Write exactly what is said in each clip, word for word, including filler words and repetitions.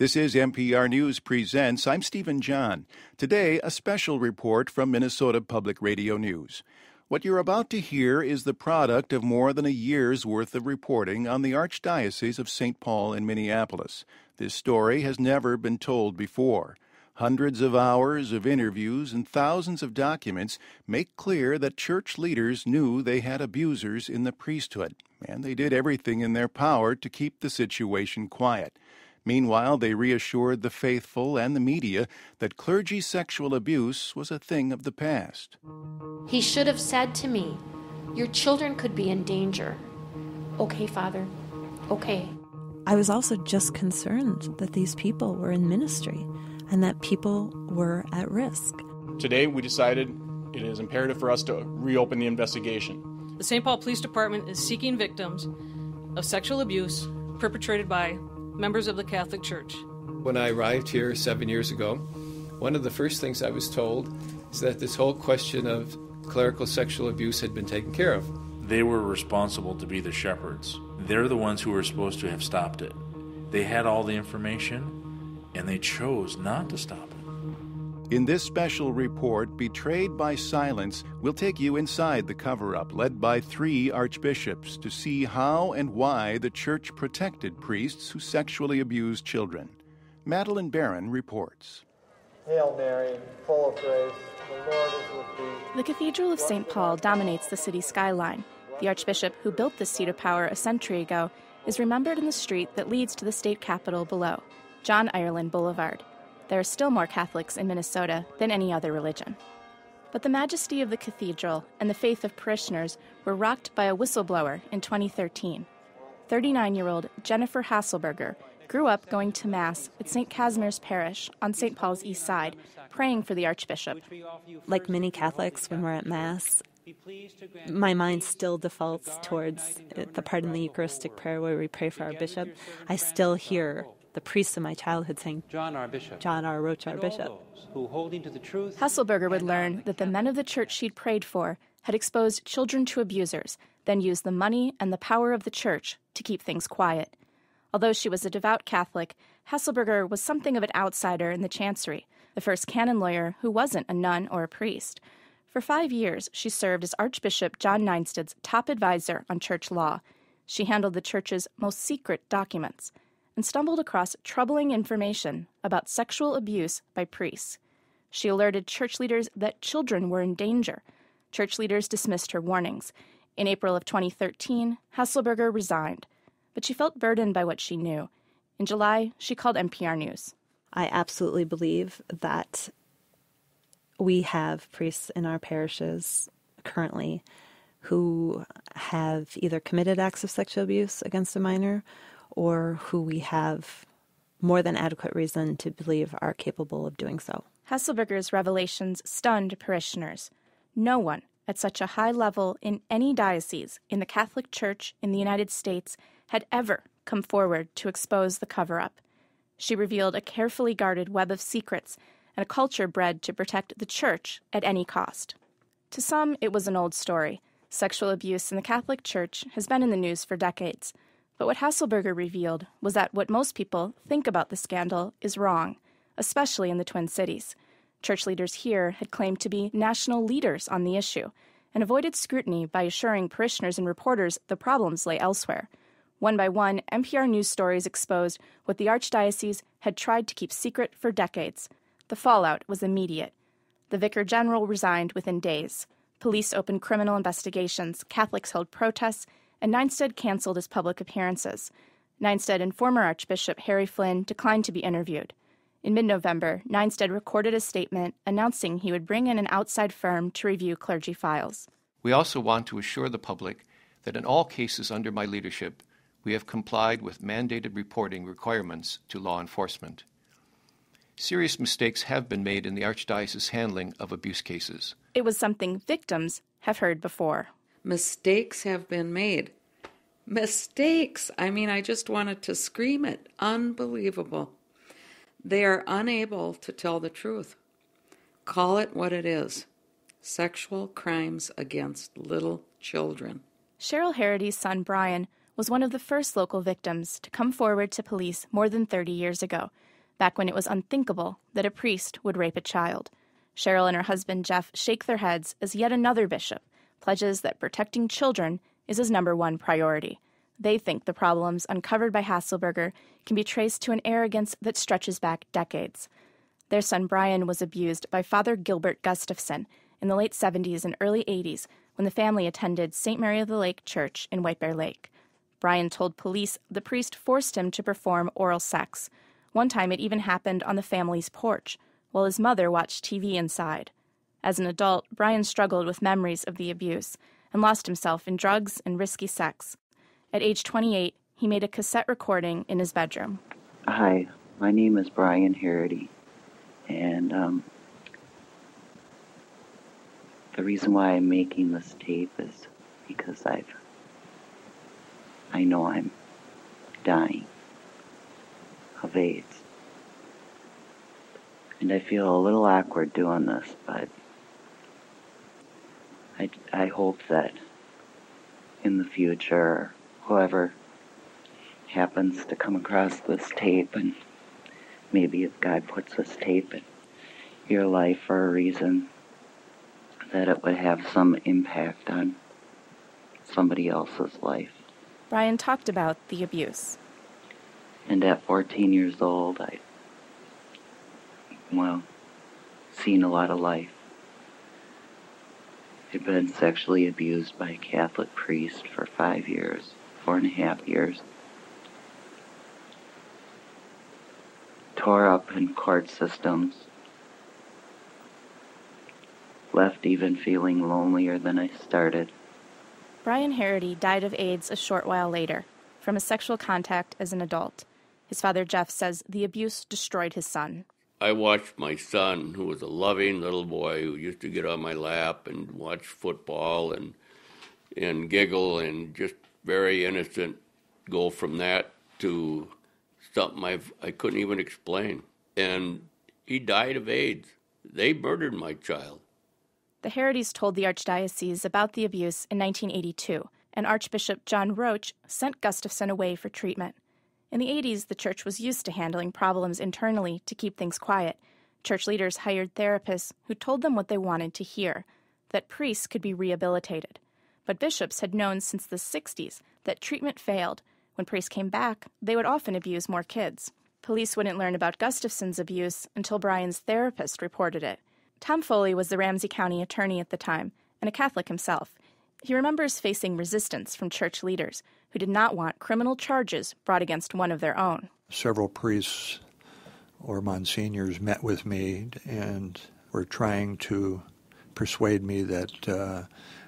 This is N P R News Presents. I'm Stephen John. Today, a special report from Minnesota Public Radio News. What you're about to hear is the product of more than a year's worth of reporting on the Archdiocese of Saint Paul in Minneapolis. This story has never been told before. Hundreds of hours of interviews and thousands of documents make clear that church leaders knew they had abusers in the priesthood, and they did everything in their power to keep the situation quiet. Meanwhile, they reassured the faithful and the media that clergy sexual abuse was a thing of the past. He should have said to me, "Your children could be in danger." Okay, Father, okay. I was also just concerned that these people were in ministry and that people were at risk. Today, we decided it is imperative for us to reopen the investigation. The Saint Paul Police Department is seeking victims of sexual abuse perpetrated by members of the Catholic Church. When I arrived here seven years ago, one of the first things I was told is that this whole question of clerical sexual abuse had been taken care of. They were responsible to be the shepherds. They're the ones who were supposed to have stopped it. They had all the information, and they chose not to stop it. In this special report, Betrayed by Silence, we'll take you inside the cover-up led by three archbishops to see how and why the church protected priests who sexually abused children. Madeleine Baran reports. Hail Mary, full of grace, the Lord is with thee. The Cathedral of Saint Paul dominates the city skyline. The archbishop who built this seat of power a century ago is remembered in the street that leads to the state capitol below, John Ireland Boulevard. There are still more Catholics in Minnesota than any other religion. But the majesty of the cathedral and the faith of parishioners were rocked by a whistleblower in twenty thirteen. thirty-nine-year-old Jennifer Hasselberger grew up going to Mass at Saint Casimir's Parish on Saint Paul's East Side, praying for the archbishop. Like many Catholics, when we're at Mass, my mind still defaults towards the part in the Eucharistic prayer where we pray for our bishop. I still hear the priests of my childhood saying, "John, our bishop. John, our Roach, our bishop." Who, holding to the truth, Hasselberger would learn that the men of the church she'd prayed for had exposed children to abusers, then used the money and the power of the church to keep things quiet. Although she was a devout Catholic, Hasselberger was something of an outsider in the chancery, the first canon lawyer who wasn't a nun or a priest. For five years, she served as Archbishop John Nienstedt's top advisor on church law. She handled the church's most secret documents and stumbled across troubling information about sexual abuse by priests. She alerted church leaders that children were in danger. Church leaders dismissed her warnings. In April of twenty thirteen, Hasselberger resigned, but she felt burdened by what she knew. In July, she called N P R News. I absolutely believe that we have priests in our parishes currently who have either committed acts of sexual abuse against a minor or who we have more than adequate reason to believe are capable of doing so. Hasselberger's revelations stunned parishioners. No one at such a high level in any diocese in the Catholic Church in the United States had ever come forward to expose the cover-up. She revealed a carefully guarded web of secrets and a culture bred to protect the Church at any cost. To some, it was an old story. Sexual abuse in the Catholic Church has been in the news for decades. But what Hasselberger revealed was that what most people think about the scandal is wrong, especially in the Twin Cities. Church leaders here had claimed to be national leaders on the issue and avoided scrutiny by assuring parishioners and reporters the problems lay elsewhere. One by one, N P R News stories exposed what the Archdiocese had tried to keep secret for decades. The fallout was immediate. The Vicar General resigned within days. Police opened criminal investigations, Catholics held protests, and Nienstedt canceled his public appearances. Nienstedt and former Archbishop Harry Flynn declined to be interviewed. In mid-November, Nienstedt recorded a statement announcing he would bring in an outside firm to review clergy files. We also want to assure the public that in all cases under my leadership, we have complied with mandated reporting requirements to law enforcement. Serious mistakes have been made in the Archdiocese's handling of abuse cases. It was something victims have heard before. Mistakes have been made. Mistakes! I mean, I just wanted to scream it. Unbelievable. They are unable to tell the truth. Call it what it is. Sexual crimes against little children. Cheryl Harity's son, Brian, was one of the first local victims to come forward to police more than thirty years ago, back when it was unthinkable that a priest would rape a child. Cheryl and her husband Jeff shake their heads as yet another bishop pledges that protecting children is his number one priority. They think the problems uncovered by Hasselberger can be traced to an arrogance that stretches back decades. Their son Brian was abused by Father Gilbert Gustafson in the late seventies and early eighties when the family attended Saint Mary of the Lake Church in White Bear Lake. Brian told police the priest forced him to perform oral sex. One time it even happened on the family's porch, while his mother watched T V inside. As an adult, Brian struggled with memories of the abuse and lost himself in drugs and risky sex. At age twenty-eight, he made a cassette recording in his bedroom. Hi, my name is Brian Harity, and um, the reason why I'm making this tape is because I've, I know I'm dying of AIDS. And I feel a little awkward doing this, but I, I hope that in the future, whoever happens to come across this tape, and maybe if God puts this tape in your life for a reason, that it would have some impact on somebody else's life. Brian talked about the abuse. And at fourteen years old, I, well, seen a lot of life. I'd been sexually abused by a Catholic priest for five years, four and a half years. Tore up in court systems. Left even feeling lonelier than I started. Brian Harity died of AIDS a short while later, from a sexual contact as an adult. His father, Jeff, says the abuse destroyed his son. I watched my son, who was a loving little boy who used to get on my lap and watch football and and giggle and just very innocent, go from that to something I've, I couldn't even explain. And he died of AIDS. They murdered my child. The Haritys told the archdiocese about the abuse in nineteen eighty-two, and Archbishop John Roach sent Gustafson away for treatment. In the eighties, the church was used to handling problems internally to keep things quiet. Church leaders hired therapists who told them what they wanted to hear, that priests could be rehabilitated. But bishops had known since the sixties that treatment failed. When priests came back, they would often abuse more kids. Police wouldn't learn about Gustafson's abuse until Brian's therapist reported it. Tom Foley was the Ramsey County attorney at the time, and a Catholic himself. He remembers facing resistance from church leaders who did not want criminal charges brought against one of their own. Several priests or monsignors met with me and were trying to persuade me that uh,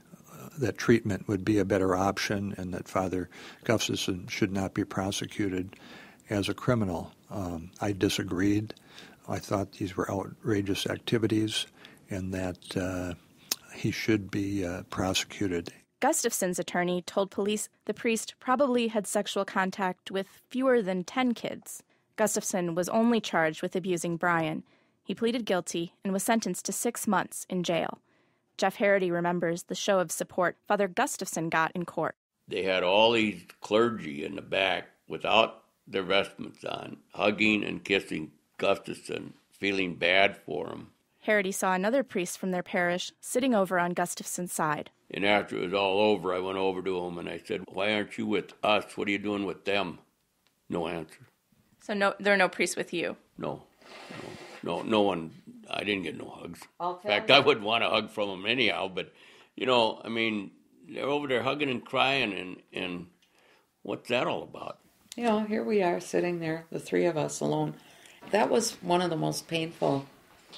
that treatment would be a better option and that Father Gustafson should not be prosecuted as a criminal. Um, I disagreed. I thought these were outrageous activities and that uh, he should be uh, prosecuted. Gustafson's attorney told police the priest probably had sexual contact with fewer than ten kids. Gustafson was only charged with abusing Brian. He pleaded guilty and was sentenced to six months in jail. Jeff Harity remembers the show of support Father Gustafson got in court. They had all these clergy in the back without their vestments on, hugging and kissing Gustafson, feeling bad for him. Harity saw another priest from their parish sitting over on Gustafson's side. And after it was all over, I went over to him and I said, "Why aren't you with us? What are you doing with them?" No answer. So no, there are no priests with you? No. No, no, no one. I didn't get no hugs. In fact, I wouldn't want a hug from them anyhow. But, you know, I mean, they're over there hugging and crying, and, and what's that all about? You know, here we are sitting there, the three of us alone. That was one of the most painful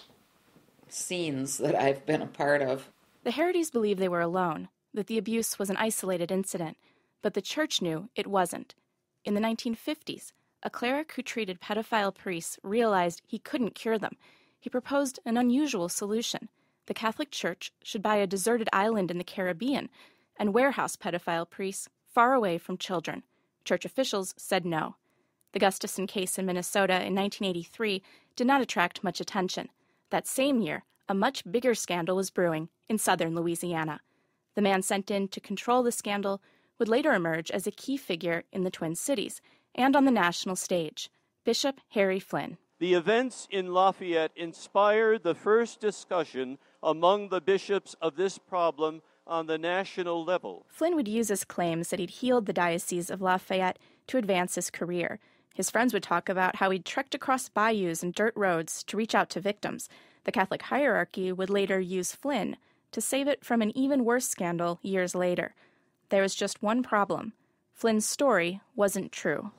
scenes that I've been a part of. The Haritys believed they were alone, that the abuse was an isolated incident, but the church knew it wasn't. In the nineteen fifties, a cleric who treated pedophile priests realized he couldn't cure them. He proposed an unusual solution. The Catholic Church should buy a deserted island in the Caribbean and warehouse pedophile priests far away from children. Church officials said no. The Gustafson case in Minnesota in nineteen eighty-three did not attract much attention. That same year, a much bigger scandal was brewing in southern Louisiana. The man sent in to control the scandal would later emerge as a key figure in the Twin Cities and on the national stage, Bishop Harry Flynn. The events in Lafayette inspired the first discussion among the bishops of this problem on the national level. Flynn would use his claims that he'd healed the Diocese of Lafayette to advance his career. His friends would talk about how he'd trekked across bayous and dirt roads to reach out to victims. The Catholic hierarchy would later use Flynn to save it from an even worse scandal years later. There was just one problem. Flynn's story wasn't true.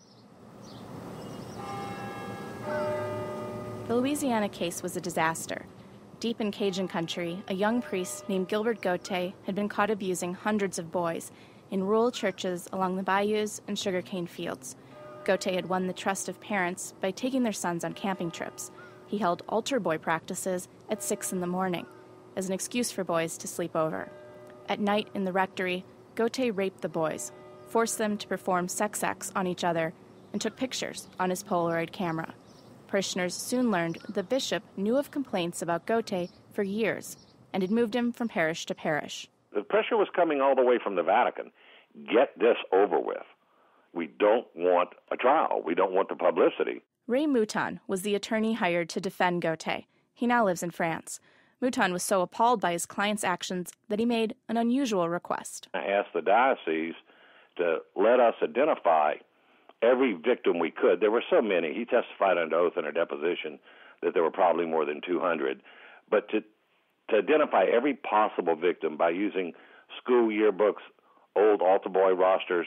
The Louisiana case was a disaster. Deep in Cajun country, a young priest named Gilbert Gauthier had been caught abusing hundreds of boys in rural churches along the bayous and sugarcane fields. Gauthier had won the trust of parents by taking their sons on camping trips. He held altar boy practices at six in the morning as an excuse for boys to sleep over. At night in the rectory, Gauthier raped the boys, forced them to perform sex acts on each other, and took pictures on his Polaroid camera. Parishioners soon learned the bishop knew of complaints about Gauthier for years and had moved him from parish to parish. The pressure was coming all the way from the Vatican. Get this over with. We don't want a trial. We don't want the publicity. Ray Mouton was the attorney hired to defend Gauthier. He now lives in France. Mouton was so appalled by his client's actions that he made an unusual request. I asked the diocese to let us identify every victim we could. There were so many. He testified under oath in a deposition that there were probably more than two hundred. But to, to identify every possible victim by using school yearbooks, old altar boy rosters,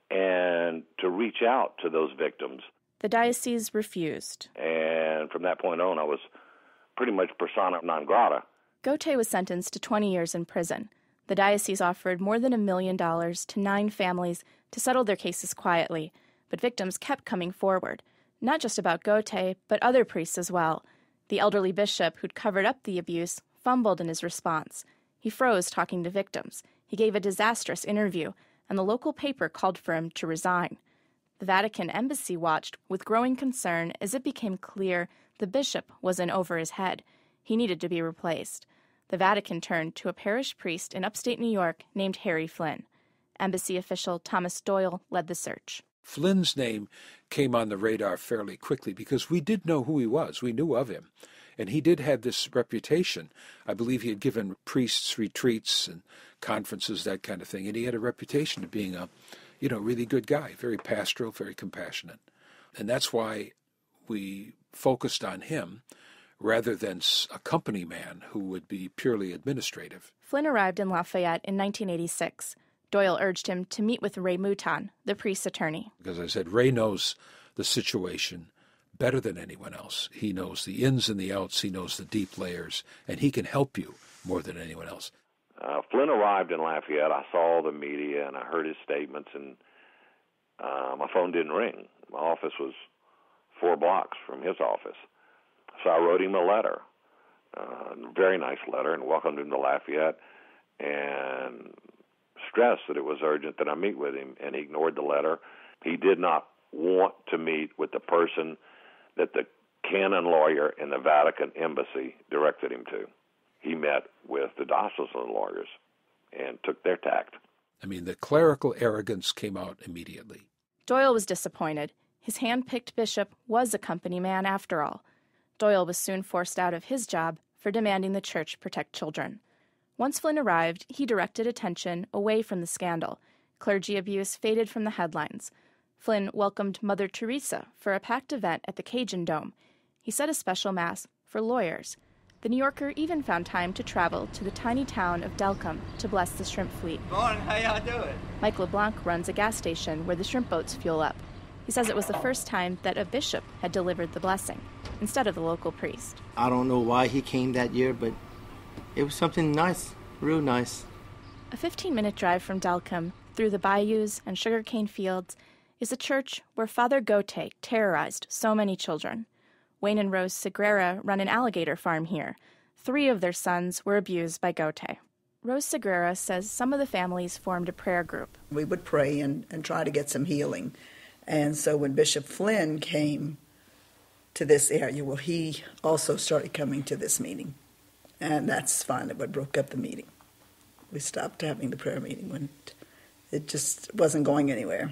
and to reach out to those victims. The diocese refused. And from that point on, I was pretty much persona non grata. Gauthier was sentenced to twenty years in prison. The diocese offered more than a million dollars to nine families to settle their cases quietly, but victims kept coming forward, not just about Gauthier, but other priests as well. The elderly bishop who'd covered up the abuse fumbled in his response. He froze talking to victims. He gave a disastrous interview, and the local paper called for him to resign. The Vatican embassy watched with growing concern as it became clear the bishop was in over his head. He needed to be replaced. The Vatican turned to a parish priest in upstate New York named Harry Flynn. Embassy official Thomas Doyle led the search. Flynn's name came on the radar fairly quickly because we did know who he was. We knew of him. And he did have this reputation. I believe he had given priests retreats and conferences, that kind of thing. And he had a reputation of being a, you know, really good guy, very pastoral, very compassionate. And that's why we focused on him rather than a company man who would be purely administrative. Flynn arrived in Lafayette in nineteen eighty-six. Doyle urged him to meet with Ray Mouton, the priest's attorney. Because I said, Ray knows the situation better than anyone else. He knows the ins and the outs. He knows the deep layers, and he can help you more than anyone else. Uh, Flynn arrived in Lafayette. I saw the media, and I heard his statements, and uh, my phone didn't ring. My office was four blocks from his office. So I wrote him a letter, uh, a very nice letter, and welcomed him to Lafayette, and stressed that it was urgent that I meet with him, and he ignored the letter. He did not want to meet with the person that the canon lawyer in the Vatican embassy directed him to. He met with the diocesan lawyers and took their tact. I mean, the clerical arrogance came out immediately. Doyle was disappointed. His hand-picked bishop was a company man after all. Doyle was soon forced out of his job for demanding the church protect children. Once Flynn arrived, he directed attention away from the scandal. Clergy abuse faded from the headlines. Flynn welcomed Mother Teresa for a packed event at the Cajun Dome. He said a special mass for lawyers. The New Yorker even found time to travel to the tiny town of Delcombe to bless the shrimp fleet. Morning, how y'all doing? Mike LeBlanc runs a gas station where the shrimp boats fuel up. He says it was the first time that a bishop had delivered the blessing, instead of the local priest. I don't know why he came that year, but it was something nice, real nice. A fifteen-minute drive from Delcombe, through the bayous and sugarcane fields, is a church where Father Gauthier terrorized so many children. Wayne and Rose Segrera run an alligator farm here. Three of their sons were abused by Gauthier. Rose Segrera says some of the families formed a prayer group. We would pray and, and try to get some healing. And so when Bishop Flynn came to this area, well, he also started coming to this meeting. And that's finally what broke up the meeting. We stopped having the prayer meeting when It just wasn't going anywhere.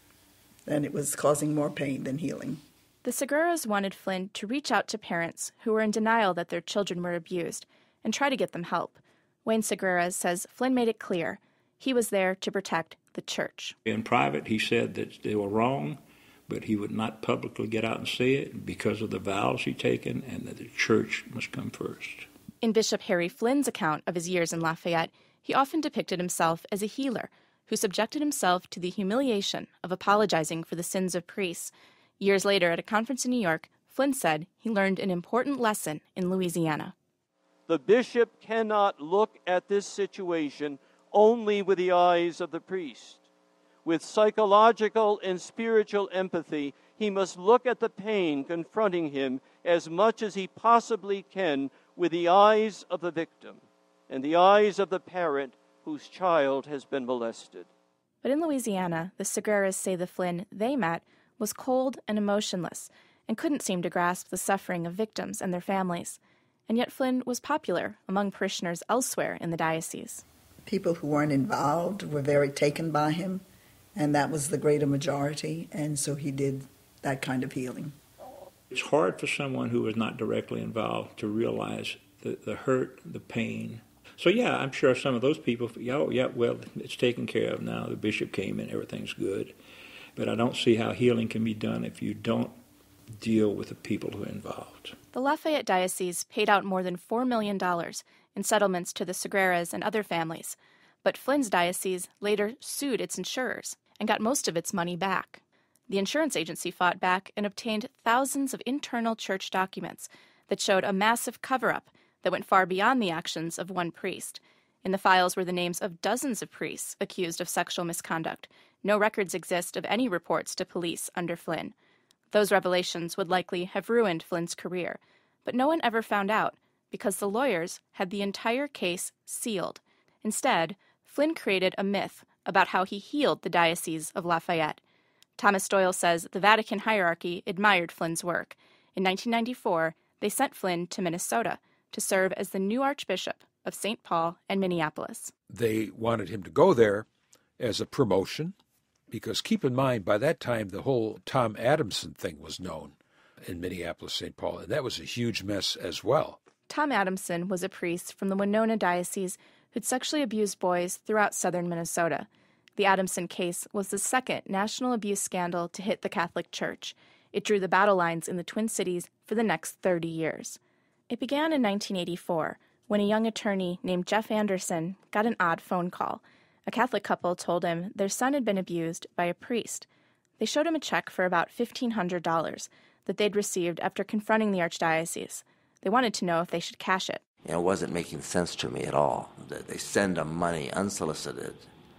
And it was causing more pain than healing. The Seguras wanted Flynn to reach out to parents who were in denial that their children were abused and try to get them help. Wayne Seguras says Flynn made it clear he was there to protect the church. In private, he said that they were wrong, but he would not publicly get out and say it because of the vows he'd taken and that the church must come first. In Bishop Harry Flynn's account of his years in Lafayette, he often depicted himself as a healer who subjected himself to the humiliation of apologizing for the sins of priests. Years later, at a conference in New York, Flynn said he learned an important lesson in Louisiana. The bishop cannot look at this situation only with the eyes of the priest. With psychological and spiritual empathy, he must look at the pain confronting him as much as he possibly can with the eyes of the victim and the eyes of the parent whose child has been molested. But in Louisiana, the Seguras say the Flynn they met was cold and emotionless and couldn't seem to grasp the suffering of victims and their families. And yet Flynn was popular among parishioners elsewhere in the diocese. People who weren't involved were very taken by him, and that was the greater majority, and so he did that kind of healing. It's hard for someone who was not directly involved to realize the, the hurt, the pain. So yeah, I'm sure some of those people, yeah, oh, yeah, well, it's taken care of now. The bishop came in, everything's good. But I don't see how healing can be done if you don't deal with the people who are involved. The Lafayette Diocese paid out more than four million dollars in settlements to the Seguras and other families, but Flynn's diocese later sued its insurers and got most of its money back. The insurance agency fought back and obtained thousands of internal church documents that showed a massive cover-up that went far beyond the actions of one priest. In the files were the names of dozens of priests accused of sexual misconduct. No records exist of any reports to police under Flynn. Those revelations would likely have ruined Flynn's career, but no one ever found out because the lawyers had the entire case sealed. Instead, Flynn created a myth about how he healed the Diocese of Lafayette. Thomas Doyle says the Vatican hierarchy admired Flynn's work. In nineteen ninety-four, they sent Flynn to Minnesota to serve as the new Archbishop of Saint Paul and Minneapolis. They wanted him to go there as a promotion, because keep in mind, by that time, the whole Tom Adamson thing was known in Minneapolis, Saint Paul, and that was a huge mess as well. Tom Adamson was a priest from the Winona Diocese who'd sexually abused boys throughout southern Minnesota. The Adamson case was the second national abuse scandal to hit the Catholic Church. It drew the battle lines in the Twin Cities for the next thirty years. It began in nineteen eighty-four, when a young attorney named Jeff Anderson got an odd phone call. A Catholic couple told him their son had been abused by a priest. They showed him a check for about fifteen hundred dollars that they'd received after confronting the archdiocese. They wanted to know if they should cash it. You know, it wasn't making sense to me at all. That they send them money unsolicited.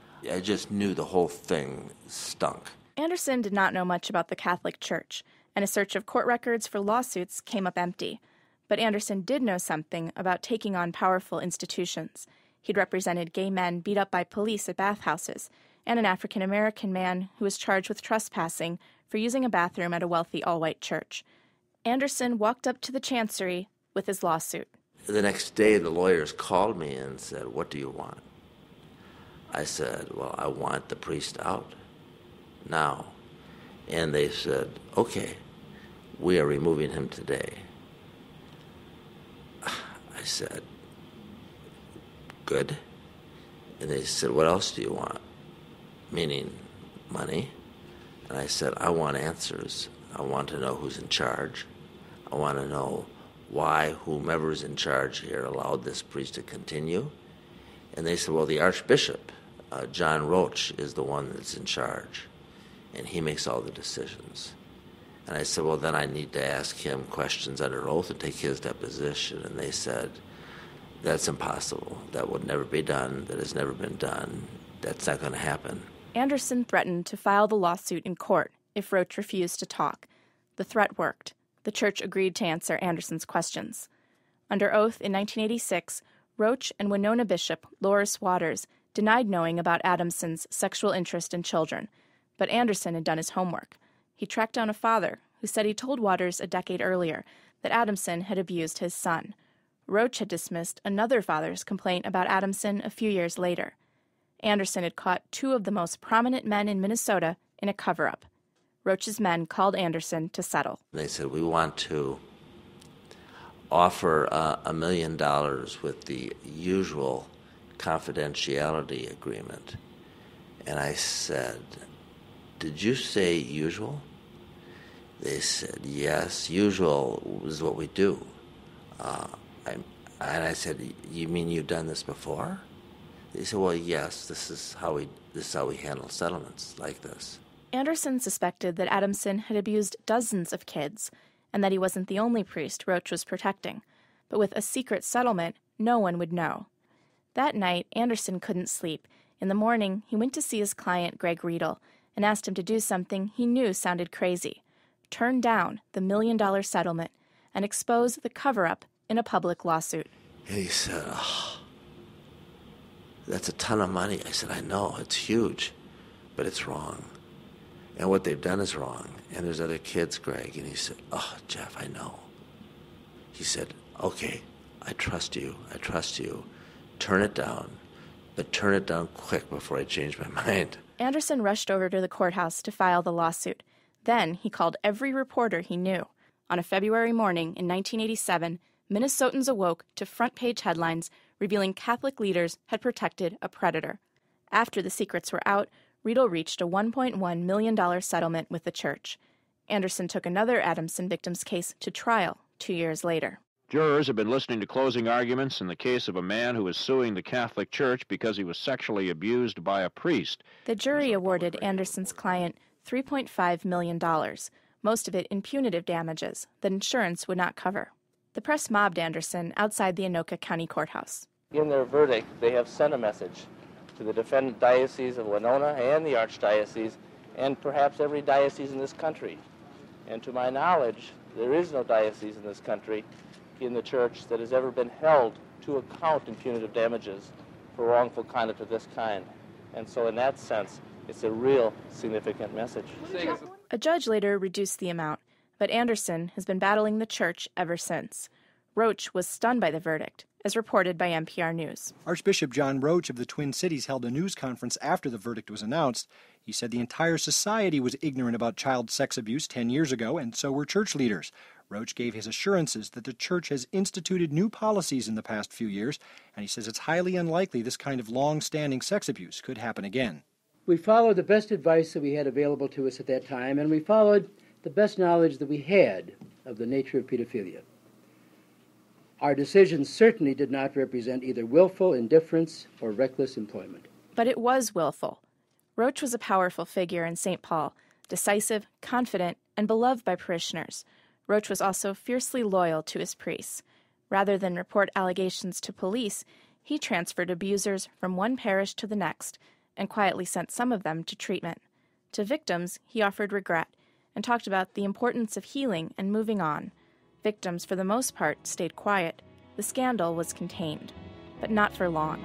I just knew the whole thing stunk. Anderson did not know much about the Catholic Church, and a search of court records for lawsuits came up empty. But Anderson did know something about taking on powerful institutions. He'd represented gay men beat up by police at bathhouses, and an African-American man who was charged with trespassing for using a bathroom at a wealthy all-white church. Anderson walked up to the chancery with his lawsuit. The next day, the lawyers called me and said, "What do you want?" I said, "Well, I want the priest out now." And they said, "Okay, we are removing him today." I said, "Good." And they said, "What else do you want?" Meaning money. And I said, "I want answers. I want to know who's in charge. I want to know why whomever's in charge here allowed this priest to continue." And they said, "Well, the Archbishop, uh, John Roach, is the one that's in charge, and he makes all the decisions." And I said, "Well, then I need to ask him questions under oath and take his deposition." And they said, "That's impossible. That would never be done. That has never been done. That's not going to happen." Anderson threatened to file the lawsuit in court if Roach refused to talk. The threat worked. The church agreed to answer Anderson's questions. Under oath in nineteen eighty-six, Roach and Winona Bishop Loris Waters denied knowing about Adamson's sexual interest in children, but Anderson had done his homework. He tracked down a father who said he told Waters a decade earlier that Adamson had abused his son. Roach had dismissed another father's complaint about Adamson a few years later. Anderson had caught two of the most prominent men in Minnesota in a cover-up. Roach's men called Anderson to settle. They said, we want to offer uh, a million dollars with the usual confidentiality agreement. And I said, did you say usual? They said, yes, usual is what we do. Uh, I, and I said, you mean you've done this before? They said, well, yes, this is how we this is how we handle settlements like this. Anderson suspected that Adamson had abused dozens of kids and that he wasn't the only priest Roach was protecting. But with a secret settlement, no one would know. That night, Anderson couldn't sleep. In the morning, he went to see his client, Greg Riedel, and asked him to do something he knew sounded crazy: turn down the million-dollar settlement and expose the cover-up in a public lawsuit. And he said, oh, that's a ton of money. I said, I know, it's huge, but it's wrong. And what they've done is wrong. And there's other kids, Greg. And he said, oh, Jeff, I know. He said, okay, I trust you. I trust you. Turn it down, but turn it down quick before I change my mind. Anderson rushed over to the courthouse to file the lawsuit. Then he called every reporter he knew. On a February morning in nineteen eighty-seven, Minnesotans awoke to front-page headlines revealing Catholic leaders had protected a predator. After the secrets were out, Riedel reached a one point one million dollars settlement with the church. Anderson took another Adamson victim's case to trial two years later. Jurors have been listening to closing arguments in the case of a man who is suing the Catholic Church because he was sexually abused by a priest. The jury awarded Anderson's client three point five million dollars, most of it in punitive damages that insurance would not cover. The press mobbed Anderson outside the Anoka County Courthouse. In their verdict, they have sent a message to the defendant diocese of Winona and the archdiocese, and perhaps every diocese in this country. And to my knowledge, there is no diocese in this country in the church that has ever been held to account in punitive damages for wrongful conduct of this kind. And so in that sense, it's a real significant message. A judge later reduced the amount, but Anderson has been battling the church ever since. Roach was stunned by the verdict, as reported by N P R News. Archbishop John Roach of the Twin Cities held a news conference after the verdict was announced. He said the entire society was ignorant about child sex abuse ten years ago, and so were church leaders. Roach gave his assurances that the church has instituted new policies in the past few years, and he says it's highly unlikely this kind of long-standing sex abuse could happen again. We followed the best advice that we had available to us at that time, and we followed the best knowledge that we had of the nature of pedophilia. Our decisions certainly did not represent either willful indifference or reckless employment. But it was willful. Roach was a powerful figure in Saint Paul, decisive, confident, and beloved by parishioners. Roach was also fiercely loyal to his priests. Rather than report allegations to police, he transferred abusers from one parish to the next and quietly sent some of them to treatment. To victims, he offered regret and talked about the importance of healing and moving on. Victims, for the most part, stayed quiet. The scandal was contained, but not for long.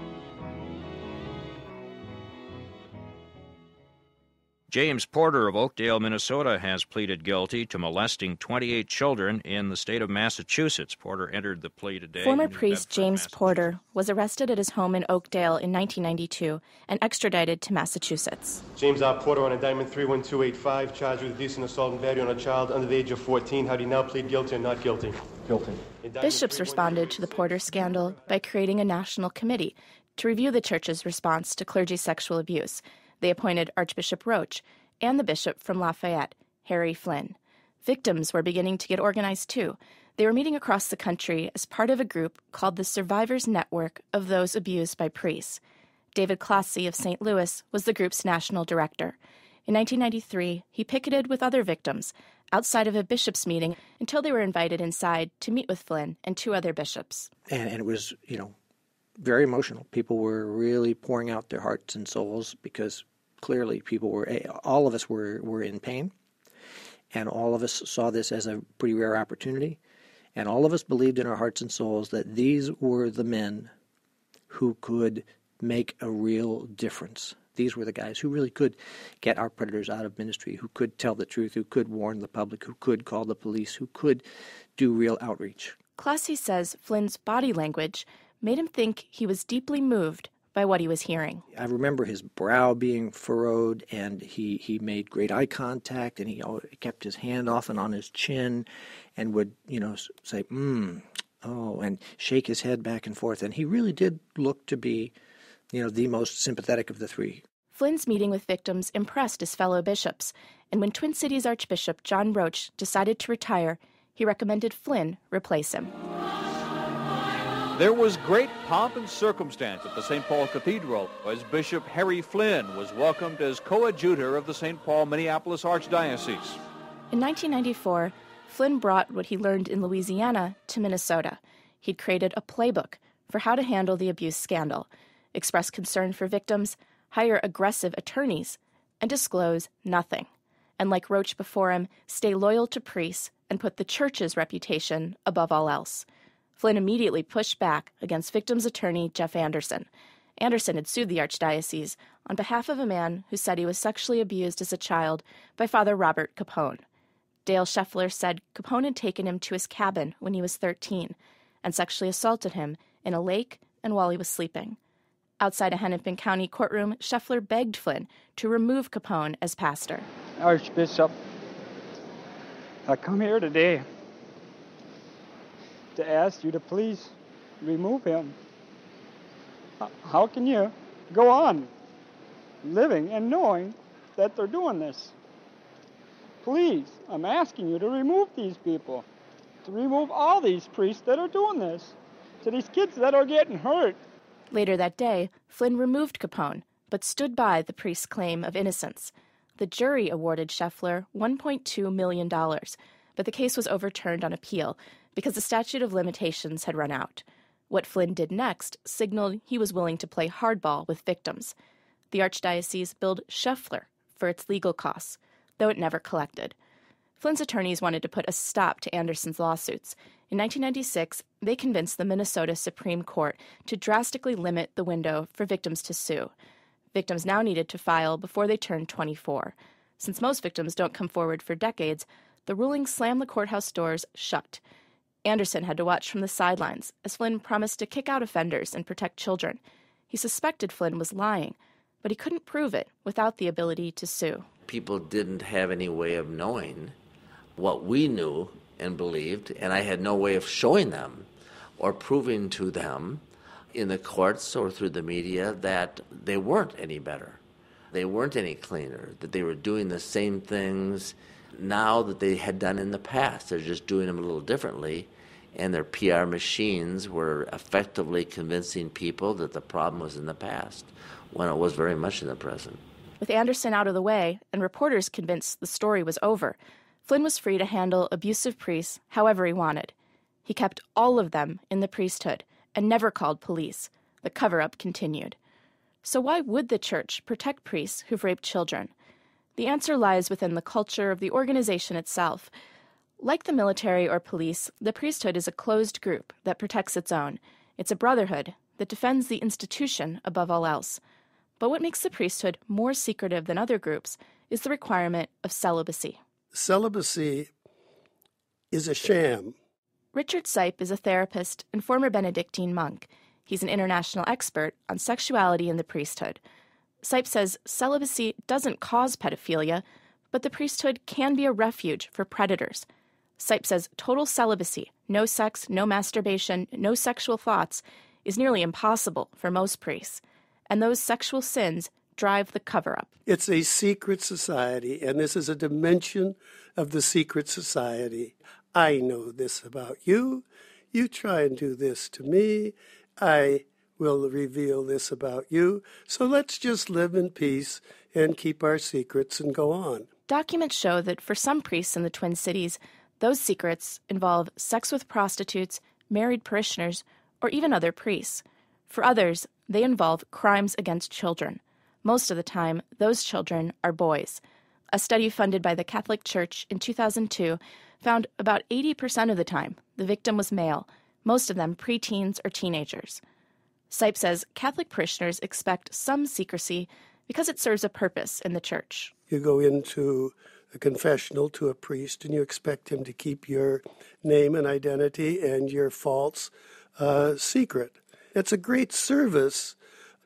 James Porter of Oakdale, Minnesota, has pleaded guilty to molesting twenty-eight children in the state of Massachusetts. Porter entered the plea today. Former priest James Porter was arrested at his home in Oakdale in nineteen ninety-two and extradited to Massachusetts. James R. Porter on indictment three one two eight five, charged with indecent assault and battery on a child under the age of fourteen. How do you now plead guilty or not guilty? Guilty. Bishops responded to the Porter scandal by creating a national committee to review the church's response to clergy sexual abuse. They appointed Archbishop Roach and the bishop from Lafayette, Harry Flynn. Victims were beginning to get organized too. They were meeting across the country as part of a group called the Survivors Network of Those Abused by Priests. David Classie of Saint Louis was the group's national director. In nineteen ninety-three, he picketed with other victims outside of a bishop's meeting until they were invited inside to meet with Flynn and two other bishops. And, and it was, you know, very emotional. People were really pouring out their hearts and souls because clearly people were, all of us were, were in pain, and all of us saw this as a pretty rare opportunity, and all of us believed in our hearts and souls that these were the men who could make a real difference. These were the guys who really could get our predators out of ministry, who could tell the truth, who could warn the public, who could call the police, who could do real outreach. Classie says Flynn's body language made him think he was deeply moved by what he was hearing. I remember his brow being furrowed, and he, he made great eye contact, and he kept his hand often on his chin and would, you know, say, mm, oh, and shake his head back and forth. And he really did look to be, you know, the most sympathetic of the three. Flynn's meeting with victims impressed his fellow bishops, and when Twin Cities Archbishop John Roach decided to retire, he recommended Flynn replace him. There was great pomp and circumstance at the Saint Paul Cathedral as Bishop Harry Flynn was welcomed as coadjutor of the Saint Paul Minneapolis Archdiocese. In nineteen ninety-four, Flynn brought what he learned in Louisiana to Minnesota. He'd created a playbook for how to handle the abuse scandal, express concern for victims, hire aggressive attorneys, and disclose nothing. And like Roach before him, stay loyal to priests and put the church's reputation above all else. Flynn immediately pushed back against victims' attorney Jeff Anderson. Anderson had sued the archdiocese on behalf of a man who said he was sexually abused as a child by Father Robert Capone. Dale Scheffler said Capone had taken him to his cabin when he was thirteen and sexually assaulted him in a lake and while he was sleeping. Outside a Hennepin County courtroom, Scheffler begged Flynn to remove Capone as pastor. Archbishop, I come here today to ask you to please remove him. How can you go on living and knowing that they're doing this? Please, I'm asking you to remove these people, to remove all these priests that are doing this, to these kids that are getting hurt. Later that day, Flynn removed Capone, but stood by the priest's claim of innocence. The jury awarded Scheffler one point two million dollars, but the case was overturned on appeal because the statute of limitations had run out. What Flynn did next signaled he was willing to play hardball with victims. The archdiocese billed Scheffler for its legal costs, though it never collected. Flynn's attorneys wanted to put a stop to Anderson's lawsuits. In nineteen ninety-six, they convinced the Minnesota Supreme Court to drastically limit the window for victims to sue. Victims now needed to file before they turned twenty-four. Since most victims don't come forward for decades, the ruling slammed the courthouse doors shut. Anderson had to watch from the sidelines as Flynn promised to kick out offenders and protect children. He suspected Flynn was lying, but he couldn't prove it without the ability to sue. People didn't have any way of knowing what we knew and believed, and I had no way of showing them or proving to them in the courts or through the media that they weren't any better. They weren't any cleaner, that they were doing the same things now that they had done in the past. They're just doing them a little differently, and their P R machines were effectively convincing people that the problem was in the past, when it was very much in the present. With Anderson out of the way and reporters convinced the story was over, Flynn was free to handle abusive priests however he wanted. He kept all of them in the priesthood and never called police. The cover-up continued. So why would the church protect priests who've raped children? The answer lies within the culture of the organization itself. Like the military or police, the priesthood is a closed group that protects its own. It's a brotherhood that defends the institution above all else. But what makes the priesthood more secretive than other groups is the requirement of celibacy. Celibacy is a sham. Richard Sipe is a therapist and former Benedictine monk. He's an international expert on sexuality in the priesthood. Sipe says celibacy doesn't cause pedophilia, but the priesthood can be a refuge for predators. Sipe says total celibacy, no sex, no masturbation, no sexual thoughts, is nearly impossible for most priests. And those sexual sins drive the cover-up. It's a secret society, and this is a dimension of the secret society. I know this about you. You try and do this to me. I will reveal this about you. So let's just live in peace and keep our secrets and go on. Documents show that for some priests in the Twin Cities, those secrets involve sex with prostitutes, married parishioners, or even other priests. For others, they involve crimes against children. Most of the time, those children are boys. A study funded by the Catholic Church in two thousand two found about eighty percent of the time the victim was male, most of them preteens or teenagers. Sipe says Catholic parishioners expect some secrecy because it serves a purpose in the church. You go into a confessional to a priest and you expect him to keep your name and identity and your faults uh, secret. It's a great service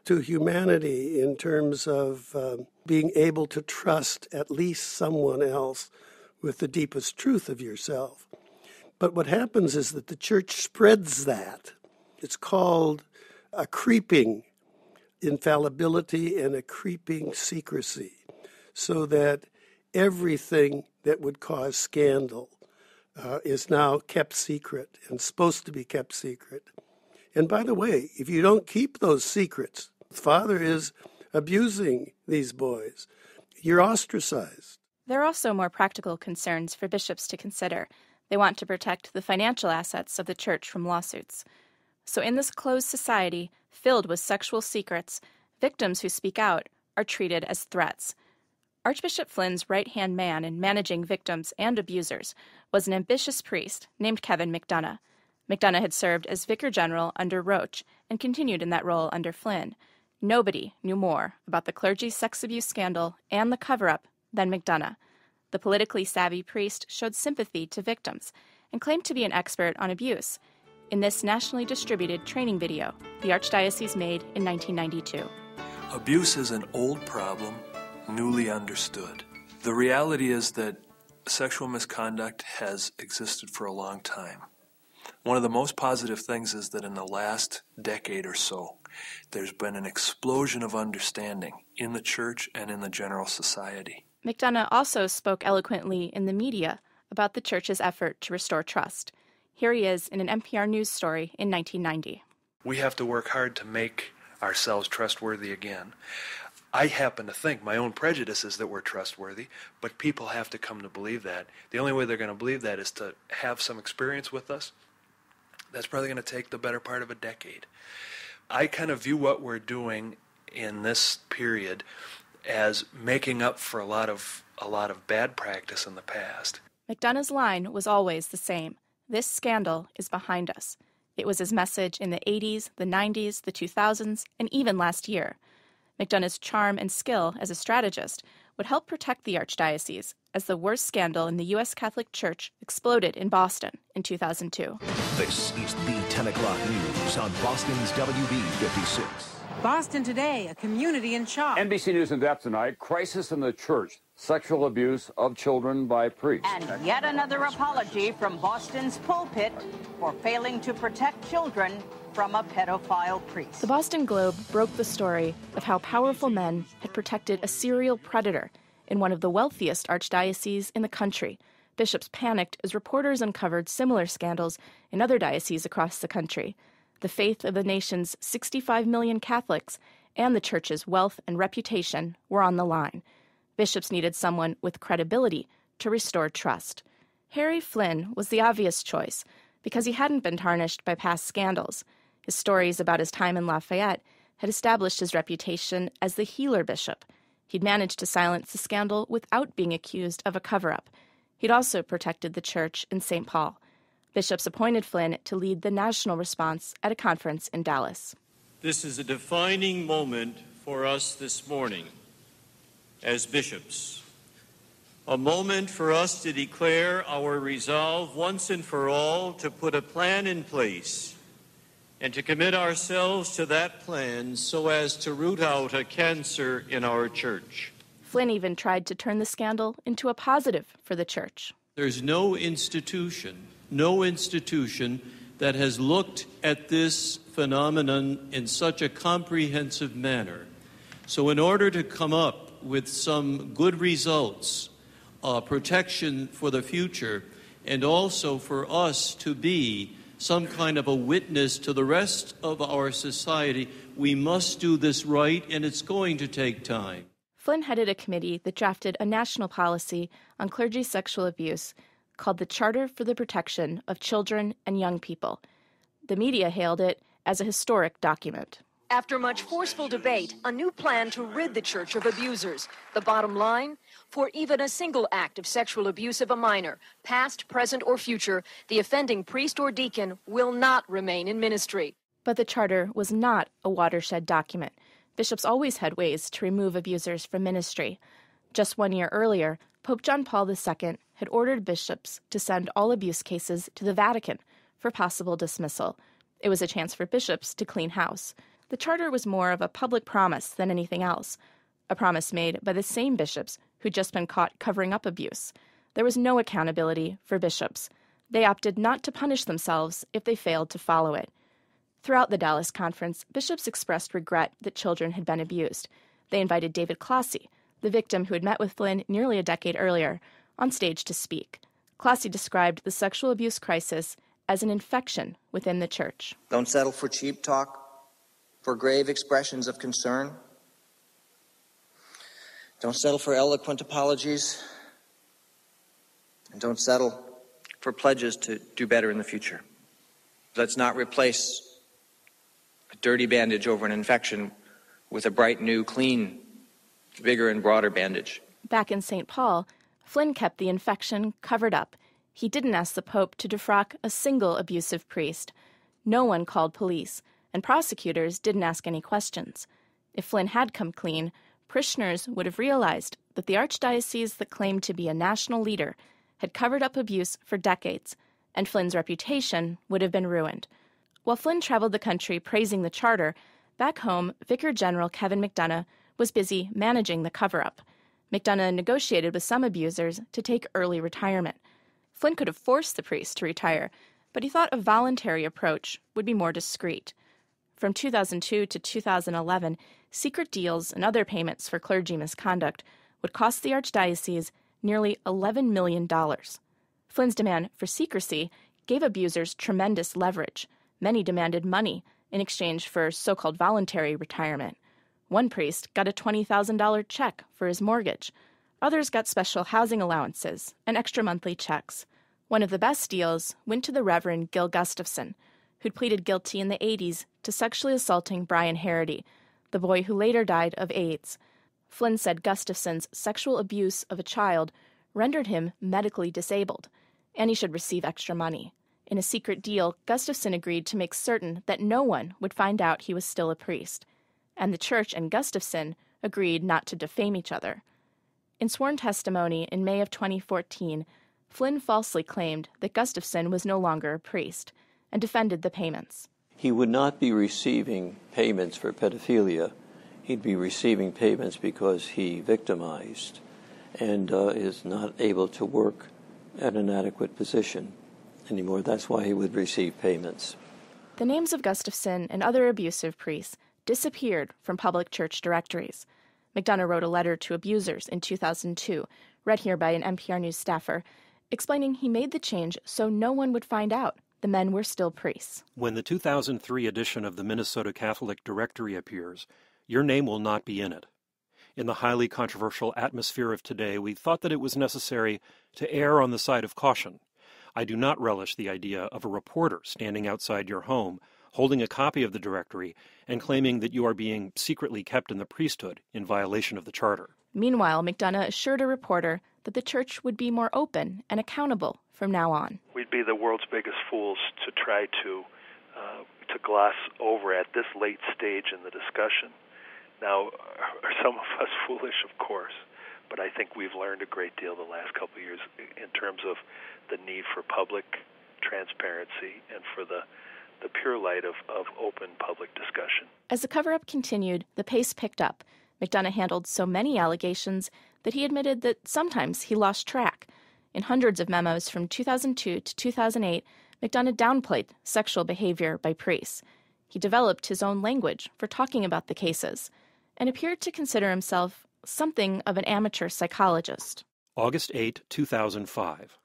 to humanity in terms of uh, being able to trust at least someone else with the deepest truth of yourself. But what happens is that the church spreads that. It's called a creeping infallibility and a creeping secrecy, so that everything that would cause scandal uh, is now kept secret and supposed to be kept secret. And by the way, if you don't keep those secrets, Father is abusing these boys, you're ostracized. There are also more practical concerns for bishops to consider. They want to protect the financial assets of the church from lawsuits. So in this closed society, filled with sexual secrets, victims who speak out are treated as threats. Archbishop Flynn's right-hand man in managing victims and abusers was an ambitious priest named Kevin McDonough. McDonough had served as vicar general under Roach and continued in that role under Flynn. Nobody knew more about the clergy sex abuse scandal and the cover-up than McDonough. The politically savvy priest showed sympathy to victims and claimed to be an expert on abuse. In this nationally distributed training video, the Archdiocese made in nineteen ninety-two. Abuse is an old problem, newly understood. The reality is that sexual misconduct has existed for a long time. One of the most positive things is that in the last decade or so, there's been an explosion of understanding in the church and in the general society. McDonough also spoke eloquently in the media about the church's effort to restore trust. Here he is in an N P R News story in nineteen ninety. We have to work hard to make ourselves trustworthy again. I happen to think, my own prejudice is that we're trustworthy, but people have to come to believe that. The only way they're going to believe that is to have some experience with us. That's probably going to take the better part of a decade. I kind of view what we're doing in this period as making up for a lot of a lot of bad practice in the past. McDonough's line was always the same. This scandal is behind us. It was his message in the eighties, the nineties, the two thousands, and even last year. McDonough's charm and skill as a strategist would help protect the Archdiocese as the worst scandal in the U S Catholic Church exploded in Boston in two thousand two. This is the ten o'clock news on Boston's W B fifty-six. Boston Today, a community in shock. N B C News in depth tonight, crisis in the church, sexual abuse of children by priests. And yet another apology from Boston's pulpit for failing to protect children from a pedophile priest. The Boston Globe broke the story of how powerful men had protected a serial predator in one of the wealthiest archdioceses in the country. Bishops panicked as reporters uncovered similar scandals in other dioceses across the country. The faith of the nation's sixty-five million Catholics and the church's wealth and reputation were on the line. Bishops needed someone with credibility to restore trust. Harry Flynn was the obvious choice because he hadn't been tarnished by past scandals. His stories about his time in Lafayette had established his reputation as the healer bishop. He'd managed to silence the scandal without being accused of a cover-up. He'd also protected the church in Saint Paul. Bishops appointed Flynn to lead the national response at a conference in Dallas. This is a defining moment for us this morning as bishops. A moment for us to declare our resolve once and for all to put a plan in place and to commit ourselves to that plan so as to root out a cancer in our church. Flynn even tried to turn the scandal into a positive for the church. There's no institution, no institution that has looked at this phenomenon in such a comprehensive manner. So in order to come up with some good results, uh, protection for the future, and also for us to be some kind of a witness to the rest of our society, we must do this right, and it's going to take time. Flynn headed a committee that drafted a national policy on clergy sexual abuse called the Charter for the Protection of Children and Young People. The media hailed it as a historic document. After much forceful debate, a new plan to rid the church of abusers. The bottom line? For even a single act of sexual abuse of a minor, past, present, or future, the offending priest or deacon will not remain in ministry. But the charter was not a watershed document. Bishops always had ways to remove abusers from ministry. Just one year earlier, Pope John Paul the Second had ordered bishops to send all abuse cases to the Vatican for possible dismissal. It was a chance for bishops to clean house. The charter was more of a public promise than anything else, a promise made by the same bishops who'd just been caught covering up abuse. There was no accountability for bishops. They opted not to punish themselves if they failed to follow it. Throughout the Dallas conference, bishops expressed regret that children had been abused. They invited David Classi, the victim who had met with Flynn nearly a decade earlier, on stage to speak. Classi described the sexual abuse crisis as an infection within the church. Don't settle for cheap talk, for grave expressions of concern. Don't settle for eloquent apologies. And don't settle for pledges to do better in the future. Let's not replace a dirty bandage over an infection with a bright, new, clean, bigger and broader bandage. Back in Saint Paul, Flynn kept the infection covered up. He didn't ask the Pope to defrock a single abusive priest. No one called police, and prosecutors didn't ask any questions. If Flynn had come clean, parishioners would have realized that the archdiocese that claimed to be a national leader had covered up abuse for decades, and Flynn's reputation would have been ruined. While Flynn traveled the country praising the charter, back home, Vicar General Kevin McDonough was busy managing the cover-up. McDonough negotiated with some abusers to take early retirement. Flynn could have forced the priest to retire, but he thought a voluntary approach would be more discreet. From two thousand two to two thousand eleven, secret deals and other payments for clergy misconduct would cost the archdiocese nearly eleven million dollars. Flynn's demand for secrecy gave abusers tremendous leverage. Many demanded money in exchange for so-called voluntary retirement. One priest got a twenty thousand dollars check for his mortgage. Others got special housing allowances and extra monthly checks. One of the best deals went to the Reverend Gil Gustafson, who'd pleaded guilty in the eighties to sexually assaulting Brian Harity, the boy who later died of AIDS. Flynn said Gustafson's sexual abuse of a child rendered him medically disabled, and he should receive extra money. In a secret deal, Gustafson agreed to make certain that no one would find out he was still a priest, and the church and Gustafson agreed not to defame each other. In sworn testimony in May of twenty fourteen, Flynn falsely claimed that Gustafson was no longer a priest and defended the payments. He would not be receiving payments for pedophilia. He'd be receiving payments because he victimized and uh, is not able to work at an adequate position anymore. That's why he would receive payments. The names of Gustafson and other abusive priests disappeared from public church directories. McDonough wrote a letter to abusers in two thousand two, read here by an N P R News staffer, explaining he made the change so no one would find out the men were still priests. When the two thousand three edition of the Minnesota Catholic Directory appears, your name will not be in it. In the highly controversial atmosphere of today, we thought that it was necessary to err on the side of caution. I do not relish the idea of a reporter standing outside your home, holding a copy of the directory, and claiming that you are being secretly kept in the priesthood in violation of the charter. Meanwhile, McDonough assured a reporter that the church would be more open and accountable from now on. We'd be the world's biggest fools to try to uh, to gloss over at this late stage in the discussion. Now, are some of us foolish? Of course, but I think we've learned a great deal the last couple of years in terms of the need for public transparency and for the the pure light of, of open public discussion. As the cover-up continued, the pace picked up. McDonough handled so many allegations that he admitted that sometimes he lost track. In hundreds of memos from two thousand two to two thousand eight, McDonough downplayed sexual behavior by priests. He developed his own language for talking about the cases and appeared to consider himself something of an amateur psychologist. August eighth, two thousand five.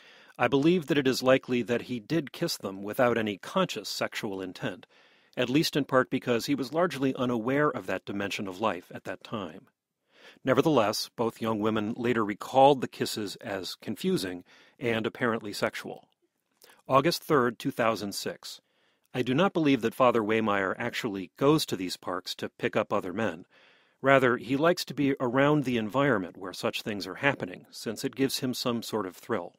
I believe that it is likely that he did kiss them without any conscious sexual intent, at least in part because he was largely unaware of that dimension of life at that time. Nevertheless, both young women later recalled the kisses as confusing and apparently sexual. August third, two thousand six. I do not believe that Father Waymeyer actually goes to these parks to pick up other men. Rather, he likes to be around the environment where such things are happening, since it gives him some sort of thrill.